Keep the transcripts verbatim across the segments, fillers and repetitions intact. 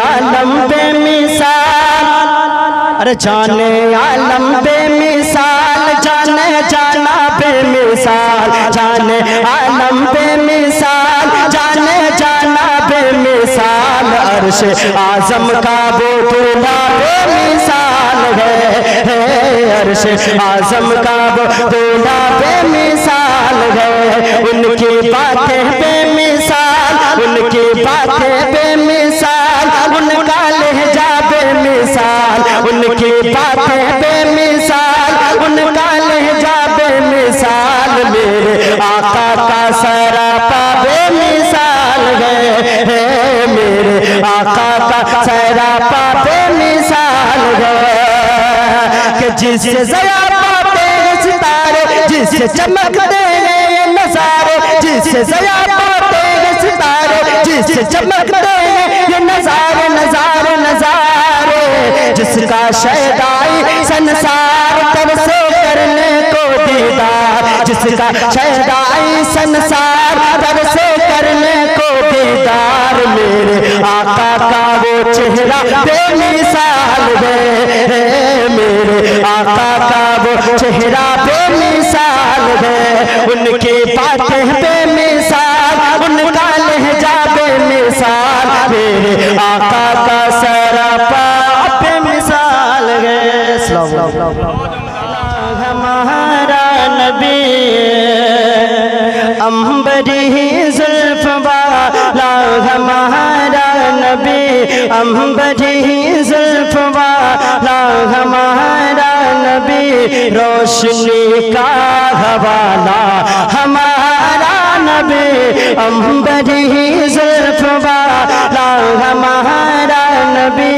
आलम बेमिसाल, अरे जाने आलम बेमिसाल, जाने जाना बेमिसाल, जाने आलम बेमिसाल, जाने जाना बेमिसाल। अर्श आजम का वो दूल्हा बेमिसाल है, अर्श आजम का वो दूल्हा बेमिसाल है। उनकी बातें बेमिसाल, उनकी बातें बेमिसाल, उनका लहजा बेमिसाल, उनकी बातें बेमिसाल, उनका लहजा बेमिसाल। मेरे आका का सरापा बेमिसाल है, मेरे आका का सरापा बेमिसाल है। कि जिससे ज़रा पाते सितारे, जिससे चमकते हैं नज़ारे, जिससे ज़रा पाते सितारे, जिससे चमकते हैं ये नज़ारे नज़ारे नज़ारे। जिसका शहदाई संसार तरसे करने को दीदार, जिसका शहदाई संसार तरसे करने को दीदार। मेरे आका का वो चेहरा बेमिसाल है, मेरे आका का वो चेहरा बेमिसाल है। उनकी बातें बेमिसाल, उनका लहजा बेमिसाल। मेरे आका का सरापा बेमिसाल है। हमारा नबी अंबरी जुल्फ वाला, हमारा नबी अंबरी जुल्फ वाला, हमारा नबी रोशनी का हवाला, हमारा नबी अंबरी जुल्फ वाला, हमारा नबी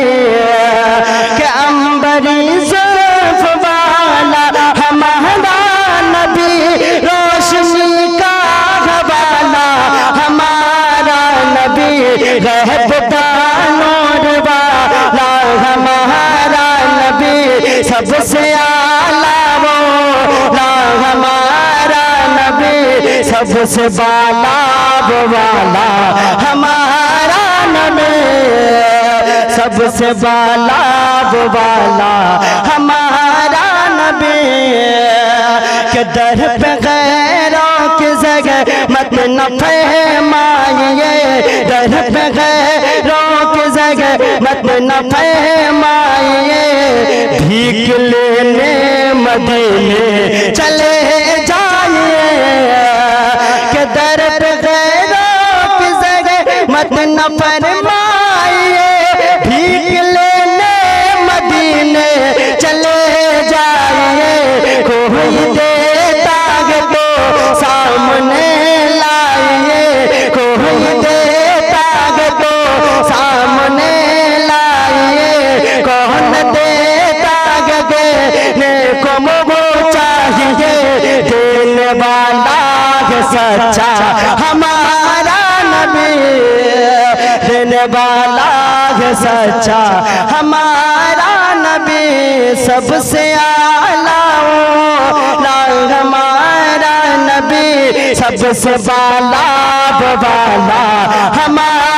के अंबरी जुल्फ वाला, हमारा नबी रोशनी का हवाला, हमारा नबी रहबदानोर वाला, हमारा नबी सबसे आला वो ला, हमारा नबी सबसे बाला वाला, हमारा नबी सबसे बाला वाला, हमारा नबी के दर पे गैरों की जगह मत न फरमाइए, दर पे गैरों की जगह मत न फरमाइए। भीख लेने मदीने चले जाइए, के दर पे गैरों की जगह मत न फरमाइए। भीख लेने मदीने चले जाइए, कोई देता है तो सामने लाइए, कोई देता है तो सामने लाइए। कौन देता है देने को मुझे चाहिए, देने वाला है सच्चा हमारा नबी, देने वाला है सच्चा हमारा नबी। सबसे आला हमारा नबी, सबसे बाला वाला हमारा